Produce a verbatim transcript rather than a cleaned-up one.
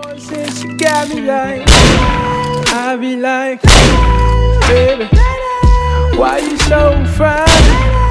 Since you got me like, I be like, baby, why you so fine?